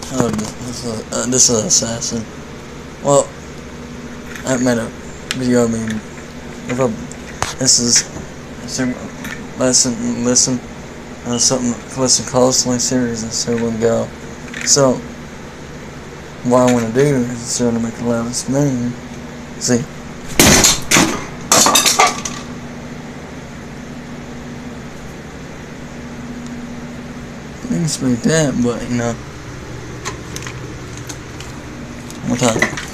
Oh, this is Assassin. Well, I made a video. I mean, if I, this is listen listen closely series and so we'll go. So, what I want to do is try to make the loudest mean. See. It used to be that, but you know. One more time.